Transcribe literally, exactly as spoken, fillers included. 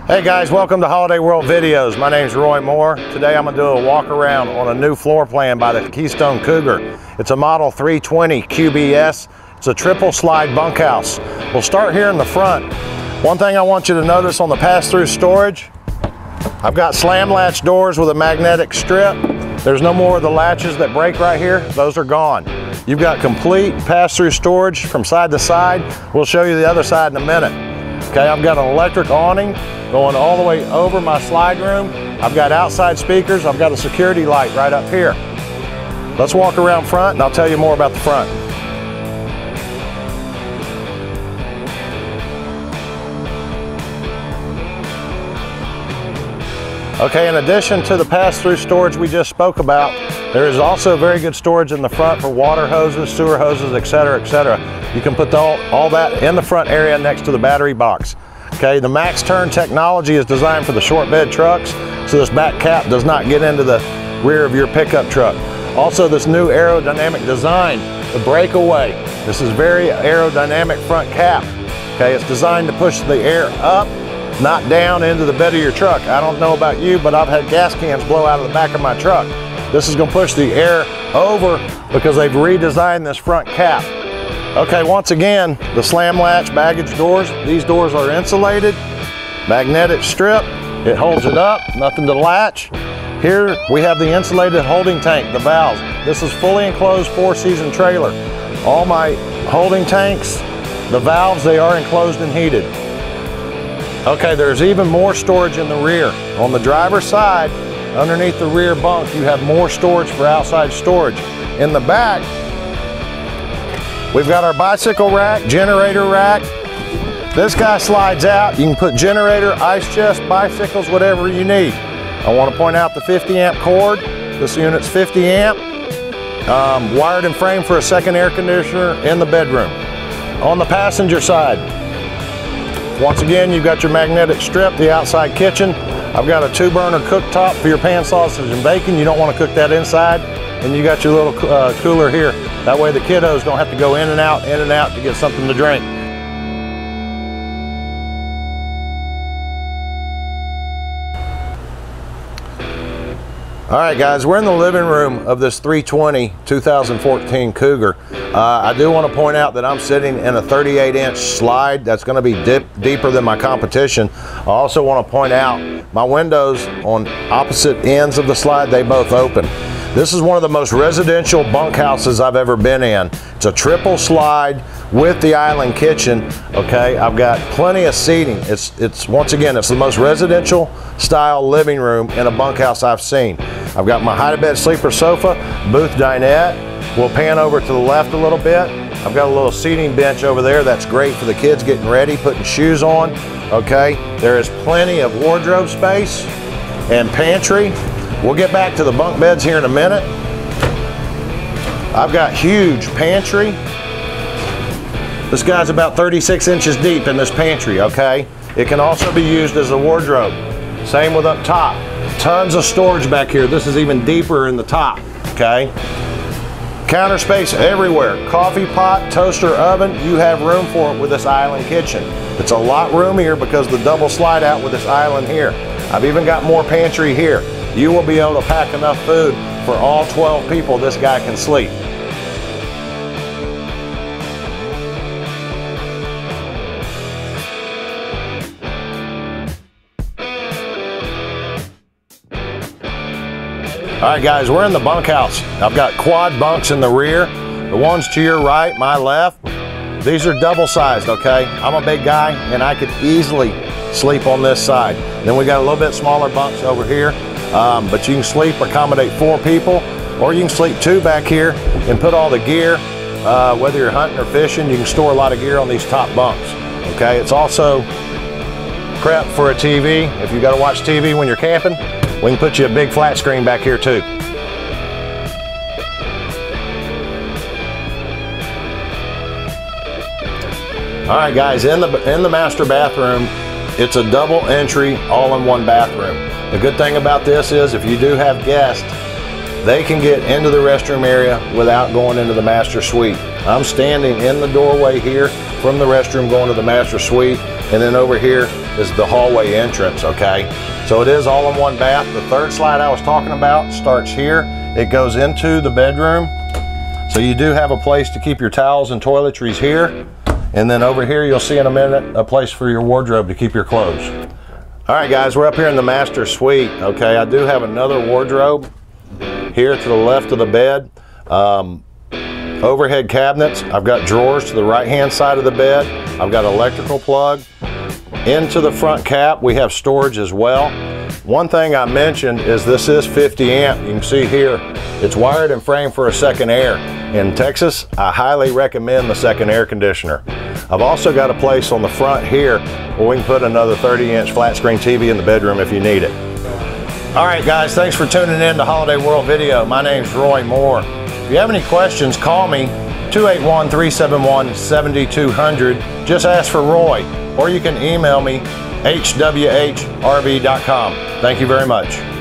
Hey guys, welcome to Holiday World Videos. My name is Roy Moore. Today I'm going to do a walk around on a new floor plan by the Keystone Cougar. It's a model three twenty Q B S. It's a triple slide bunkhouse. We'll start here in the front. One thing I want you to notice on the pass-through storage, I've got slam latch doors with a magnetic strip. There's no more of the latches that break right here. Those are gone. You've got complete pass-through storage from side to side. We'll show you the other side in a minute. Okay, I've got an electric awning going all the way over my slide room. I've got outside speakers. I've got a security light right up here. Let's walk around front and I'll tell you more about the front. Okay, in addition to the pass-through storage we just spoke about, there is also very good storage in the front for water hoses, sewer hoses, et cetera, et cetera. You can put all, all that in the front area next to the battery box. Okay, the max turn technology is designed for the short bed trucks, so this back cap does not get into the rear of your pickup truck. Also, this new aerodynamic design, the breakaway. This is very aerodynamic front cap. Okay, it's designed to push the air up, not down into the bed of your truck. I don't know about you, but I've had gas cans blow out of the back of my truck. This is going to push the air over because they've redesigned this front cap. Okay, once again, the slam latch baggage doors. These doors are insulated, magnetic strip. It holds it up, nothing to latch. Here we have the insulated holding tank, the valves. This is fully enclosed four-season trailer. All my holding tanks, the valves, they are enclosed and heated. Okay, there's even more storage in the rear. On the driver's side, underneath the rear bunk, you have more storage for outside storage. In the back, we've got our bicycle rack, generator rack. This guy slides out. You can put generator, ice chest, bicycles, whatever you need. I want to point out the fifty amp cord. This unit's fifty amp, um, wired and framed for a second air conditioner in the bedroom. On the passenger side, once again, you've got your magnetic strip, the outside kitchen. I've got a two burner cooktop for your pan sausage and bacon. You don't want to cook that inside. And you got your little uh, cooler here. That way the kiddos don't have to go in and out, in and out to get something to drink. All right, guys, we're in the living room of this three twenty two thousand fourteen Cougar. Uh, I do want to point out that I'm sitting in a thirty-eight inch slide that's going to be dip, deeper than my competition. I also want to point out my windows on opposite ends of the slide, they both open. This is one of the most residential bunkhouses I've ever been in. It's a triple slide with the island kitchen. Okay, I've got plenty of seating. It's, it's once again, it's the most residential style living room in a bunkhouse I've seen. I've got my hide-a-bed sleeper sofa, booth dinette. We'll pan over to the left a little bit. I've got a little seating bench over there that's great for the kids getting ready, putting shoes on. Okay, there is plenty of wardrobe space and pantry. We'll get back to the bunk beds here in a minute. I've got huge pantry. This guy's about thirty-six inches deep in this pantry, okay? It can also be used as a wardrobe. Same with up top. Tons of storage back here. This is even deeper in the top, okay? Counter space everywhere. Coffee pot, toaster, oven. You have room for it with this island kitchen. It's a lot roomier because the double slide out with this island here. I've even got more pantry here. You will be able to pack enough food for all twelve people this guy can sleep. All right, guys, we're in the bunkhouse. I've got quad bunks in the rear. The ones to your right, my left, these are double sized, okay? I'm a big guy and I could easily sleep on this side. Then we got a little bit smaller bunks over here. Um, but you can sleep, accommodate four people, or you can sleep two back here and put all the gear, uh, whether you're hunting or fishing, you can store a lot of gear on these top bunks, okay? It's also prep for a T V. If you gotta watch T V when you're camping, we can put you a big flat screen back here too. All right, guys, in the, in the master bathroom, it's a double entry, all-in-one bathroom. The good thing about this is if you do have guests, they can get into the restroom area without going into the master suite. I'm standing in the doorway here from the restroom going to the master suite. and then over here is the hallway entrance, okay? So it is all in one bath. The third slide I was talking about starts here. It goes into the bedroom. So you do have a place to keep your towels and toiletries here. And then over here, you'll see in a minute, a place for your wardrobe to keep your clothes. All right, guys, we're up here in the master suite, okay? I do have another wardrobe here to the left of the bed. Um, overhead cabinets. I've got drawers to the right-hand side of the bed. I've got electrical plug. Into the front cap, we have storage as well. One thing I mentioned is this is fifty amp. You can see here, it's wired and framed for a second air. In Texas, I highly recommend the second air conditioner. I've also got a place on the front here where we can put another thirty inch flat screen T V in the bedroom if you need it. All right, guys, thanks for tuning in to Holiday World Video. My name's Roy Moore. If you have any questions, call me, two eight one, three seven one, seven two zero zero. Just ask for Roy, or you can email me, h w h r v dot com. Thank you very much.